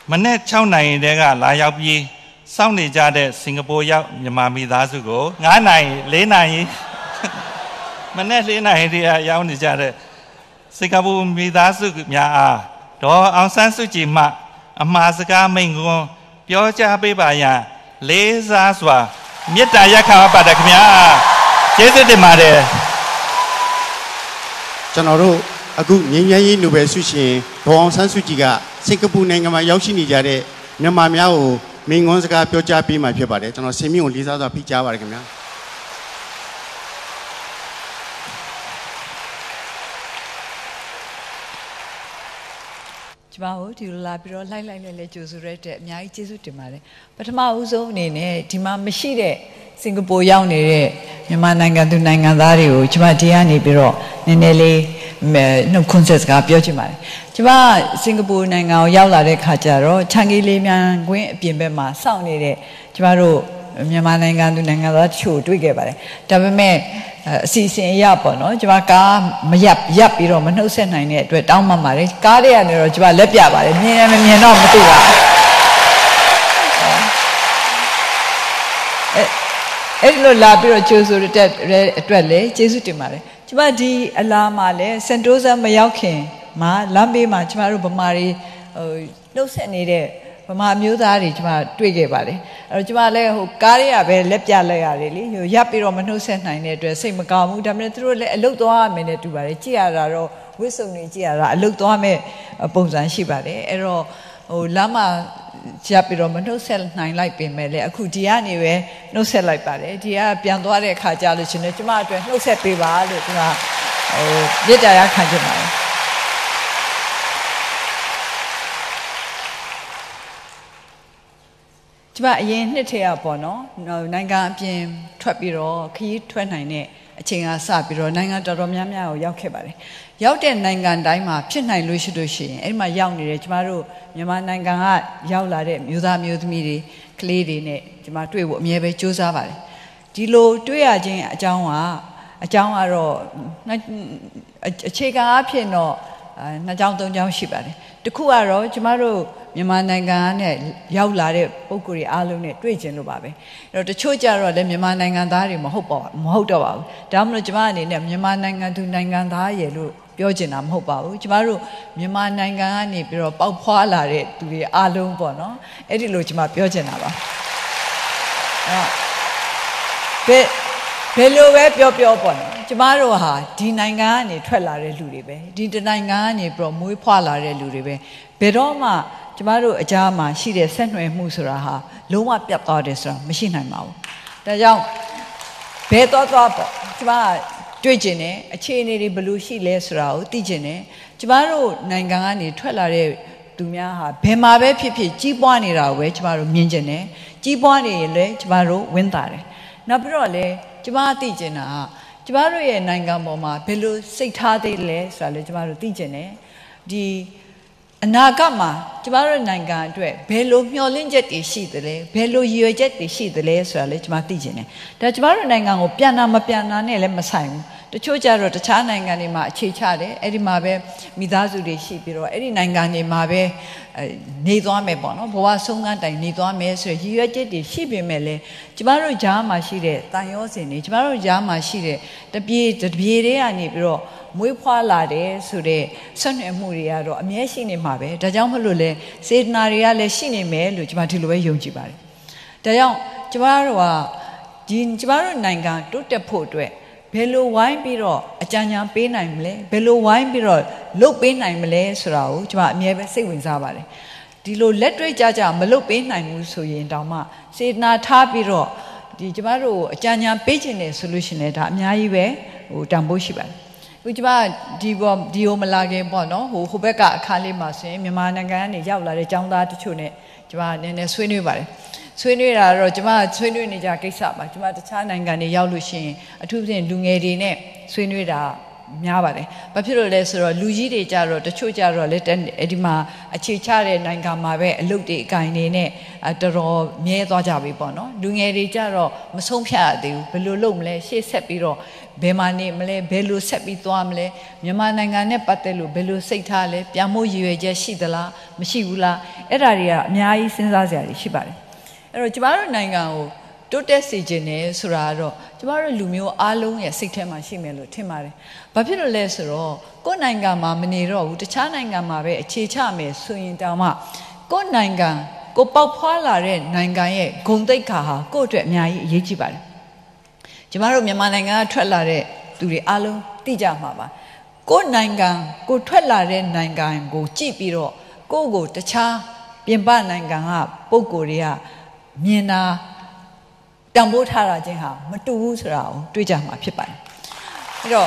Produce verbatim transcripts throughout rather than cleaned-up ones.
มันแน่เช่าไหนเด็กอะลายยาวปีเศร้าในจาเดสิงคโปร์ยาวอย่ามามีตาสุโกงานไหนเล่ไหนมันแน่เล่ไหนเดียยาวในจาเดสิงคโปร์มีตาสุกมีอาดออังซันสุจิมาอามาสกาไม่งงเปียวจ้าไปบ่ายาเลซาสวามีตายาข้าวปลาดักมีอาเจ๊สุดมาเดจันทร์รู้อากูยิ่งใหญ่หนูเบสุชิดออังซันสุจิกาสิงคโปร์ในงานมายาวชินีจาเดเนี่ยมาเมียวไม่งงสกาเปียวจ้าปีมาเพียบเลยจันทร์เซมิโอลิซาตัวพี่จ้าบาร์กันเนี่ยကျမတို့ဒီလိုလာပြီးတော့လိုက်လိုက်လဲလဲကြိုဆိုရတဲ့အများကြီးကျေးဇူးတင်ပါတယ်ပထမဦးဆုံးအနေနဲ့ဒီမှာမရှိတဲ့စင်ကာပူရောက်နေတဲ့မြန်မာနိုင်ငံသူနိုင်ငံသားတွေကိုကျမဒီကနေပြီးတော့နည်းနည်းလေးနှုတ်ခွန်းဆက်စကားပြောချင်ပါတယ်ကျမစင်ကာပူနိုင်ငံကိုရောက်လာတဲ့ခါကျတော့ချန်ကီလေးမြန်ကွင်းအပြင်ဘက်မှာစောင့်နေတဲ့ကျမတို့မြန်မာနိုင်ငံသူနိုင်ငံသားတချို့တွေ့ခဲ့ပါတယ်ဒါပေမဲ့အစီအစဉ်အရပေါ့နော်ကျမကားမရပ်ရပ်ပြီးတော့မနှုတ်ဆက်နိုင်တဲ့အတွက်တောင်းပန်ပါတယ်ကားတွေကနေတော့ကျမလက်ပြပါတယ်မြင်ရမမြင်တော့မသိပါဘူးအဲအဲ့လိုလာပြီးတော့ကြိုးဆိုတဲ့အတွက်လည်းကျေးဇူးတင်ပါတယ်ကျမဒီအလားမှာလည်းစန်တိုးဆာမရောက်ခင်မှာလမ်းဘေးမှာကျမတို့ဗမာတွေဟိုနှုတ်ဆက်နေတဲ့ဗမာမျိုးသားတွေကျမတွေ့ခဲ့ပါတယ်အဲ့တော့ကျမလည်းဟိုကားတွေကပဲလက်ပြလိုက်ရတယ်လေဟိုရပ်ပြီးတော့မနှုတ်ဆက်နိုင်တဲ့အတွက်စိတ်မကောင်းဘူးဒါပေမဲ့သူတို့လည်းအလုတ်သွားမယ်နဲ့တူပါတယ်ကြည့်ရတာတော့ဝစ်စုံတွေကြည့်ရတာအလုတ်သွားမယ်ပုံစံရှိပါတယ်အဲ့တော့ဟိုလမ်းမှာရပ်ပြီးတော့မနှုတ်ဆက်နိုင်လိုက်ပြင်မဲ့လေအခုဒီကနေပဲနှုတ်ဆက်လိုက်ပါတယ်ဒီကပြန်သွားတဲ့အခါကျလို့ရှင်လည်းကျမအတွက်နှုတ်ဆက်ပေးပါလို့ကျမဟိုမေတ္တာရခံချင်ပါတယ်ကျမအရင်နှစ်ထည့်ရပေါ့နော်နိုင်ငံအပြင်ထွက်ပြီးတော့ခရီးထွက်နိုင်တဲ့အချိန်ကစပြီးတော့နိုင်ငံတော်တော်များများကိုရောက်ခဲ့ပါတယ်ရောက်တဲ့နိုင်ငံတိုင်းမှာဖြစ်နိုင်လို့ရှိလို့ရှိရင်အဲ့ဒီမှာရောက်နေတယ်ကျမတို့မြန်မာနိုင်ငံကရောက်လာတဲ့မျိုးသားမျိုးသမီးတွေကလေးတွေနဲ့ကျမတွေ့ဖို့အမြဲပဲကြိုးစားပါတယ်ဒီလိုတွေ့ရခြင်းအကြောင်းကအကြောင်းကတော့အခြေခံအဖြစ်တော့နှစ်ကြောင်းသုံးကြောင်းရှိပါတယ်တခုကတော့ကျမတို့မြန်မာနိုင်ငံနဲ့ရောက်လာတဲ့ပုံကိုယ်တွေအားလုံးနဲ့တွေ့ကျင်လို့ပါပဲအဲ့တော့တချို့ကြတော့လည်းမြန်မာနိုင်ငံသားတွေမဟုတ်ပါဘူးမဟုတ်တော့ပါဘူးဒါမှမဟုတ်ကျမအနေနဲ့မြန်မာနိုင်ငံသူနိုင်ငံသားရဲ့လို့ပြောချင်တာမဟုတ်ပါဘူးကျမတို့မြန်မာနိုင်ငံကနေပြီးတော့ပေါက်ဖွာလာတဲ့သူတွေအားလုံးပေါ့နော်အဲ့ဒီလိုကျမပြောချင်တာပါအဲ့ဘယ်ဘယ်လိုပဲပြောပြောပေါ့နော်ကျမတို့ဟာဒီနိုင်ငံကနေထွက်လာတဲ့လူတွေပဲဒီတနိုင်ငံကနေပြီးတော့မွေးဖွားလာတဲ့လူတွေပဲဘယ်တော့မှကျမတို့အကြားမှာရှိတဲ့ဆက်နွယ်မှုဆိုတာဟာလုံးဝပြတ်သွားတယ်ဆိုတာမရှိနိုင်ပါဘူးဒါကြောင့်ဘယ်တော့တော့ပေါ့ကျမတွေ့ကျင်တယ်အခြေအနေတွေဘယ်လိုရှိလဲဆိုတာကိုသိကျင်တယ်ကျမတို့နိုင်ငံကနေထွက်လာတဲ့သူများဟာဘယ်မှာပဲဖြစ်ဖြစ်ကြီးပွားနေတာကိုပဲကျမတို့မြင်ကျင်တယ်ကြီးပွားနေရင်လည်းကျမတို့ဝန်းတာတယ်နောက်ပြီးတော့လည်းကျမသိကျင်တာကကျမတို့ရဲ့နိုင်ငံပေါ်မှာဘယ်လိုစိတ်ထားသေးလဲဆိုတာလည်းကျမတို့သိကျင်တယ်ဒီအနာဂတ်မှာကျမတို့နိုင်ငံအတွက်ဘယ်လိုမျှော်လင့်ချက်တွေရှိသလဲဘယ်လိုရည်ရွယ်ချက်တွေရှိသလဲဆိုတာလည်းကျမသိကျင်တယ်ဒါကျမတို့နိုင်ငံကိုပြန်တာမပြန်တာနဲ့လည်းမဆိုင်ဘူးတချို့ကြတော့တခြားနိုင်ငံတွေမှာအခြေချတယ်အဲ့ဒီမှာပဲမိသားစုတွေရှိပြီးတော့အဲ့ဒီနိုင်ငံတွေမှာပဲနေသွားမယ်ပေါ့နော်ဘဝဆုံးခန်းတိုင်နေသွားမယ်ဆိုရည်ရွယ်ချက်တွေရှိပေမဲ့လည်းကျမတို့ကြားမှာရှိတဲ့တန်ရောစင်တွေကျမတို့ကြားမှာရှိတဲ့တပြေတပြေတွေကနေပြီးတော့မွေးဖွားလာတယ်ဆိုတဲ့ဆက်နွယ်မှုတွေကတော့အမြဲရှိနေမှာပဲဒါကြောင့်မလို့လဲစေတနာတွေကလည်းရှိနေမယ်လို့ကျမဒီလိုပဲယုံကြည်ပါတယ်ဒါကြောင့်ကျမတို့ကဒီကျမတို့နိုင်ငံတိုးတက်ဖို့အတွက်ဘယ်လိုဝိုင်းပြီးတော့အကြံဉာဏ်ပေးနိုင်မလဲဘယ်လိုဝိုင်းပြီးတော့လုပ်ပေးနိုင်မလဲဆိုတာကိုကျမအမြဲပဲစိတ်ဝင်စားပါတယ်ဒီလိုလက်တွေ့ကြကြမလုပ်ပေးနိုင်ဘူးဆိုရင်တောင်မှစေတနာထားပြီးတော့ဒီကျမတို့အကြံဉာဏ်ပေးခြင်းနဲ့ဆိုလို့ရှိရင်ဒါအများကြီးပဲဟိုတန်ဖိုးရှိပါတယ်ခုကျမဒီပေါ်ဒီဟိုမလာခင်ပေါ့နော်ဟိုဟိုဘက်ကအခါလေးမှာဆိုရင်မြန်မာနိုင်ငံကနေရောက်လာတဲ့ចောင်းသားတချို့နဲ့ကျမနည်းနည်းဆွေးနွေးပါတယ်ဆွေးနွေးတာတော့ကျမဆွေးနွေးနေကြကိစ္စပါကျမတခြားနိုင်ငံတွေရောက်လို့ရှိရင်အထူးဖြင့်လူငယ်တွေနဲ့ဆွေးနွေးတာများပါတယ်။ဘာဖြစ်လို့လဲဆိုတော့လူကြီးတွေကြတော့တချို့ကြတော့လေဒီမှာအခြေချတဲ့နိုင်ငံမှာပဲအလုပ်တွေအကင်နေနဲ့တော်တော်မြဲသွားကြပြီပေါ့နော်။လူငယ်တွေကြတော့မဆုံးဖြတ်ရသေးဘူး။ဘယ်လိုလုပ်မလဲရှေ့ဆက်ပြီးတော့ဘယ်မှာနေမလဲဘယ်လိုဆက်ပြီးသွားမလဲမြန်မာနိုင်ငံနဲ့ပတ်သက်လို့ဘယ်လိုစိတ်ထားလဲပြန်မို့ရည်ရွယ်ချက်ရှိသလားမရှိဘူးလားအဲ့ဒါတွေကအများကြီးစဉ်းစားစရာတွေရှိပါတယ်။အဲ့တော့ကျမတို့နိုင်ငံကိုတိုးတက်စေခြင်းနဲ့ဆိုတာတော့ကျမတို့လူမျိုးအားလုံးရဲ့စိတ်ထဲမှာရှိမယ်လို့ထင်ပါတယ်။ဘာဖြစ်လို့လဲဆိုတော့ကိုယ်နိုင်ငံမှာမနေတော့ဘူးတခြားနိုင်ငံမှာပဲအခြေချမယ်ဆိုရင်တောင်မှကိုယ်နိုင်ငံကိုပေါက်ဖွာလာတဲ့နိုင်ငံရဲ့ဂုဏ်သိက္ခာဟာကိုယ့်အတွက်အများကြီးအရေးကြီးပါတယ်။ကျမတို့မြန်မာနိုင်ငံကထွက်လာတဲ့သူတွေအားလုံးသိကြမှာပါ။ကိုယ်နိုင်ငံကိုထွက်လာတဲ့နိုင်ငံကိုကြည့်ပြီးတော့ကိုယ့်ကိုတခြားပြင်ပနိုင်ငံကပုံကိုယ်တွေကမြင်တာတံပိုးထားတာချင်းဟာမတူဘူးဆိုတာကိုတွေးကြမှာဖြစ်ပါတယ်အဲ့တော့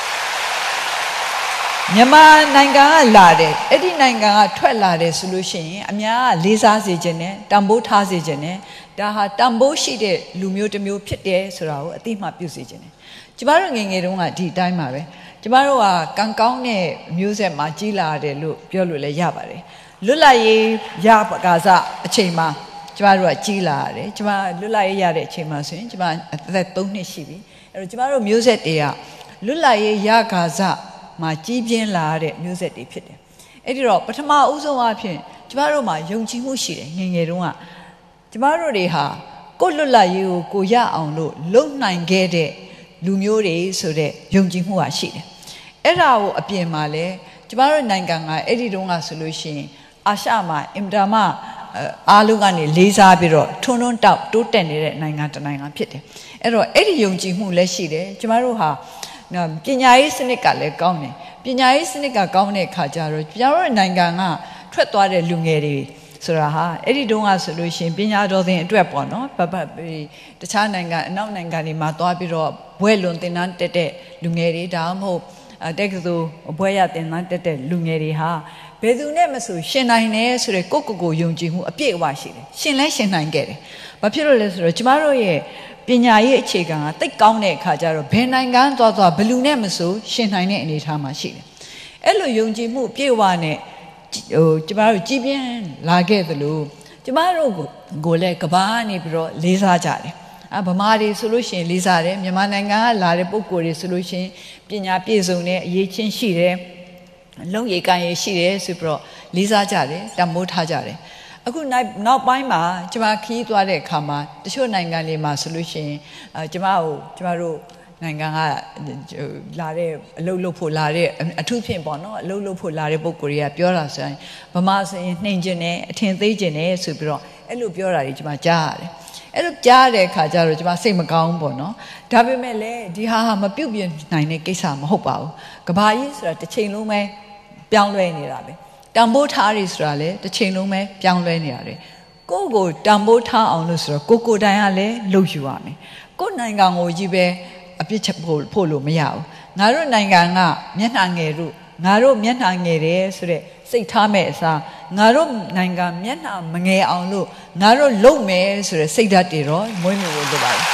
မြန်မာနိုင်ငံကလာတယ်အဲ့ဒီနိုင်ငံကထွက်လာတယ်ဆိုလို့ရှိရင်အများကလေးစားစေခြင်းနဲ့တံပိုးထားစေခြင်းနဲ့ဒါဟာတံပိုးရှိတဲ့လူမျိုးတစ်မျိုးဖြစ်တယ်ဆိုတာကိုအသိမှပြုစေခြင်းနဲ့ကျမတို့ငယ်ငယ်တုန်းကဒီအတိုင်းပါပဲကျမတို့ကကံကောင်းတဲ့မျိုးဆက်မှာကြီးလာတယ်လို့ပြောလို့လည်းရပါတယ်လွတ်လပ်ရေးရပါကစားအချိန်မှာကျမတို့ကကြီးလာရတယ်ကျမလွတ်လပ်ရေးရတဲ့အချိန်မှာဆိုရင်ကျမအသက်သုံးနှစ်ရှိပြီအဲ့တော့ကျမတို့မျိုးဆက်တွေကလွတ်လပ်ရေးရကာစမှာကြီးပြင်းလာတဲ့မျိုးဆက်တွေဖြစ်တယ်အဲ့ဒီတော့ပထမဦးဆုံးအဖြစ်ကျမတို့မှာယုံကြည်မှုရှိတယ်ငယ်ငယ်တုန်းကကျမတို့တွေဟာကိုယ်လွတ်လပ်ရေးကိုကိုရအောင်လို့လုံနိုင်ခဲ့တဲ့လူမျိုးတွေဆိုတဲ့ယုံကြည်မှုဟာရှိတယ်အဲ့ဒါကိုအပြင်မှာလဲကျမတို့နိုင်ငံကအဲ့ဒီတုန်းကဆိုလို့ရှိရင်အာရှမှာအင်တာမအားလုံးကနေလေးစားပြီးတော့ထွန်းထွန်းတောက်တိုးတက်နေတဲ့နိုင်ငံတစ်နိုင်ငံဖြစ်တယ်အဲ့တော့အဲ့ဒီယုံကြည်မှုလည်းရှိတယ်ကျမတို့ဟာပညာရေးစနစ်ကလည်းကောင်းတယ်ပညာရေးစနစ်ကကောင်းတဲ့အခါကျတော့ကျမတို့နိုင်ငံကထွက်သွားတဲ့လူငယ်တွေဆိုတာဟာအဲ့ဒီတုန်းကဆိုလို့ရှိရင်ပညာတော်သင်အတွက်ပေါ့နော်ပပတခြားနိုင်ငံအနောက်နိုင်ငံတွေမှာသွားပြီးတော့ဘွဲလွန်သင်တန်းတက်တဲ့လူငယ်တွေဒါမှမဟုတ်တက္ကသိုလ်ဘွဲရသင်တန်းတက်တဲ့လူငယ်တွေဟာဘယ်သူနဲ့မဆိုရှင်နိုင်တယ်ဆိုတဲ့ကိုယ့်ကိုယ်ကိုယုံကြည်မှုအပြည့်အဝရှိတယ်ရှင်လဲရှင်နိုင်ခဲ့တယ်ဘာဖြစ်လို့လဲဆိုတော့ကျမတို့ရဲ့ပညာရေးအခြေခံကတိတ်ကောင်းတဲ့အခါကျတော့ဘယ်နိုင်ငံသွားသွားဘယ်လူနဲ့မဆိုရှင်နိုင်တဲ့အနေအထားမှာရှိတယ်အဲ့လိုယုံကြည်မှုအပြည့်အဝနဲ့ဟိုကျမတို့ကြီးပြင်းလာခဲ့သလိုကျမတို့ကိုလည်းကဘာနေပြီးတော့လေးစားကြတယ်အဗမာတွေဆိုလို့ရှိရင်လေးစားတယ်မြန်မာနိုင်ငံကလာတဲ့ပုံကိုယ်တွေဆိုလို့ရှိရင်ပညာပြည့်စုံတဲ့အရေးချင်းရှိတယ်လုံရည်ကန်ရည်ရှိတယ်ဆိုပြီးတော့လေးစားကြတယ်တံမိုးထားကြတယ်အခုနောက်ပိုင်းမှာကျမခီးသွားတဲ့အခါမှာတချို့နိုင်ငံတွေမှာဆိုလို့ရှိရင်အဲကျမကိုကျမတို့နိုင်ငံကလာတဲ့အလုပ်လုပ်ဖို့လာတဲ့အထူးဖြင့်ပေါ့နော်အလုပ်လုပ်ဖို့လာတဲ့ပုံကိုယ်တွေကပြောတာဆိုရင်ဗမာဆိုရင်နှိမ်ကျင်တယ်အထင်သေးကျင်တယ်ဆိုပြီးတော့အဲ့လိုပြောတာတွေကျမကြားရတယ်အဲ့လိုကြားတဲ့အခါကျတော့ကျမစိတ်မကောင်းပေါ့နော်ဒါပေမဲ့လည်းဒီဟာဟာမပြုတ်ပြနိုင်တဲ့ကိစ္စမဟုတ်ပါဘူးကဘာကြီးဆိုတာတစ်ချိန်လုံးပဲပြောင်းလဲနေတာပဲတံပိုးထားရဆိုတာလေတစ်ချိန်လုံးပဲပြောင်းလဲနေရတယ်ကိုယ့်ကိုတံပိုးထားအောင်လို့ဆိုတော့ကိုကိုတိုင်ကလည်းလှုပ်ယူရမယ်ကိုယ်နိုင်ငံကိုကြီးပဲအပြစ်ချက်ဖို့ဖို့လို့မရဘူးငါတို့နိုင်ငံကမျက်နှာငယ်တို့ငါတို့မျက်နှာငယ်တယ်ဆိုတဲ့စိတ်ထားမဲ့အစားငါတို့နိုင်ငံမျက်နှာမငယ်အောင်လို့ငါတို့လုပ်မယ်ဆိုတဲ့စိတ်ဓာတ်တွေတော့မွေးမြူလို့လိုပါတယ်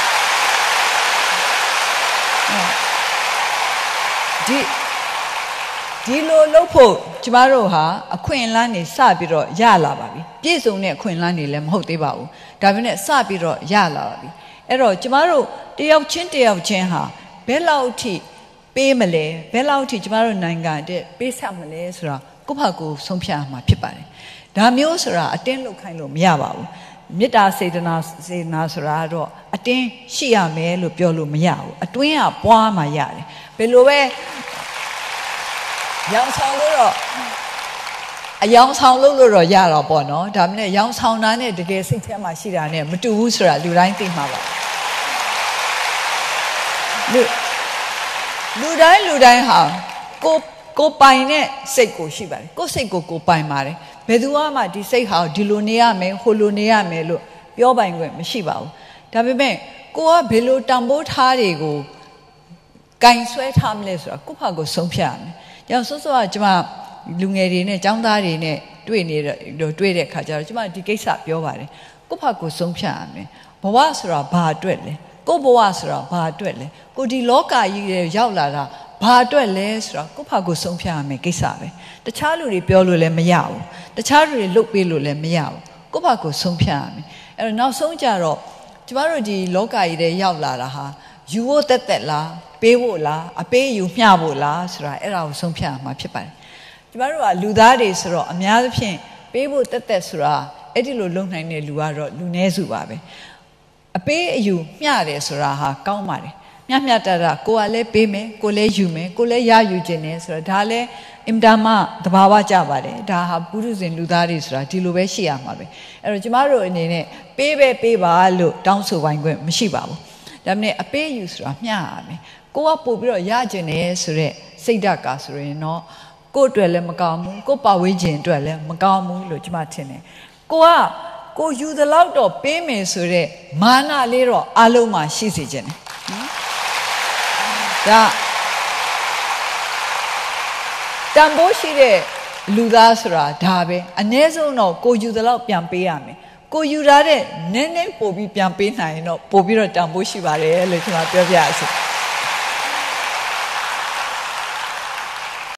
ဒီဒီလိုလုပ်ဖို့ကျမတို့ဟာအခွင့်အလမ်းတွေစပြီးတော့ရလာပါပြီပြည့်စုံတဲ့အခွင့်အလမ်းတွေလည်းမဟုတ်သေးပါဘူးဒါပေမဲ့စပြီးတော့ရလာပါပြီအဲ့တော့ကျမတို့တယောက်ချင်းတယောက်ချင်းဟာဘယ်လောက်ထိပေးမလဲဘယ်လောက်ထိကျမတို့နိုင်ငံတဲ့ပေးဆက်မလဲဆိုတာကိုယ့်ဘာကိုဆုံးဖြတ်ရမှာဖြစ်ပါတယ်ဒါမျိုးဆိုတာအတင်းလုပ်ခိုင်းလို့မရပါဘူးမေတ္တာစေတနာစေနာဆိုတာတော့အတင်းရှိရမယ်လို့ပြောလို့မရဘူးအတွင်းကပွားမှရတယ်ဘယ်လိုပဲရောင်ဆောင်လို့တော့အယောင်ဆောင်လို့လို့တော့ရတော့ပေါ့နော်ဒါပေမဲ့ရောင်ဆောင်တာနဲ့တကယ်စိတ်ထဲမှာရှိတာနဲ့မတူဘူးဆိုတာလူတိုင်းသိမှာပါလူလူတိုင်းလူတိုင်းဟာကိုကိုပိုင်တဲ့စိတ်ကိုရှိပါတယ်ကိုစိတ်ကိုကိုပိုင်ပါတယ်ဘယ်သူမှဒီစိတ်ဟာဒီလိုနေရမယ်ဟိုလိုနေရမယ်လို့ပြောပိုင်ခွင့်မရှိပါဘူးဒါပေမဲ့ကိုကဘယ်လိုတံပိုးထားတွေကိုကင်ဆွဲထားမလဲဆိုတာကိုယ့်ဘာကိုဆုံးဖြတ်ရမယ်ကြောင့်စောစောကကျမလူငယ်တွေနဲ့ចောင်းသားတွေနဲ့တွေ့နေတော့တွေ့တဲ့ခါကျတော့ကျမဒီကိစ္စပြောပါတယ်ကိုယ့်ဘာကိုဆုံးဖြတ်ရမယ်ဘဝဆိုတာဘာအတွက်လဲကိုယ့်ဘဝဆိုတာဘာအတွက်လဲကိုဒီလောကကြီးရဲ့ရောက်လာတာဘဘာအတွက်လဲဆိုတော့ကိုယ့်ဘာကိုဆုံးဖြတ်ရမယ်ကိစ္စပဲတခြားလူတွေပြောလို့လည်းမရဘူးတခြားလူတွေလုပ်ပေးလို့လည်းမရဘူးကိုယ့်ဘာကိုဆုံးဖြတ်ရမယ်အဲ့တော့နောက်ဆုံးကြတော့ကျမတို့ဒီလောကကြီးထဲရောက်လာတာဟာယူဖို့တက်တက်လားပေးဖို့လားအပေးယူမျှဖို့လားဆိုတာအဲ့ဒါကိုဆုံးဖြတ်ရမှာဖြစ်ပါတယ်ကျမတို့ကလူသားတွေဆိုတော့အများသဖြင့်ပေးဖို့တက်တက်ဆိုတာအဲ့ဒီလိုလုပ်နိုင်တဲ့လူကတော့လူနည်းစုပါပဲအပေးအယူမျှတယ်ဆိုတာဟာကောင်းပါတယ်မျှမျှတတကိုကလည်းပေးမယ်ကိုလည်းယူမယ်ကိုလည်းရယူခြင်းနဲ့ဆိုတော့ဒါလည်းအင်တာမသဘာဝကြပါတယ်ဒါဟာပုရုဇဉ်လူသားတွေဆိုတာဒီလိုပဲရှိရမှာပဲအဲ့တော့ကျမတို့အနေနဲ့ပေးပဲပေးပါလို့တောင်းဆိုပိုင်းခွင့်မရှိပါဘူးဒါပေမဲ့အပေးယူဆိုတာမျှရမယ်ကိုကပို့ပြီးတော့ရခြင်းနဲ့ဆိုတော့စိတ်ဓာတ်ကဆိုရင်တော့ကိုယ့်အတွက်လည်းမကောင်းဘူးကိုယ့်ပါဝေးခြင်းအတွက်လည်းမကောင်းဘူးလို့ကျမထင်တယ်ကိုကကိုယူသလောက်တော့ပေးမယ်ဆိုတော့မာနလေးတော့အလုံးမှာရှိစေခြင်းတယ်ဒါတန်ဖိုးရှိတဲ့လူသားဆိုတာဒါပဲအ ਨੇ ဆုံးတော့ကိုယူသလောက်ပြန်ပေးရမယ်ကိုယူထားတဲ့နည်းနည်းပို့ပြီးပြန်ပေးနိုင်ရင်တော့ပို့ပြီးတော့တန်ဖိုးရှိပါတယ်လို့ကျွန်တော်ပြောပြရစီ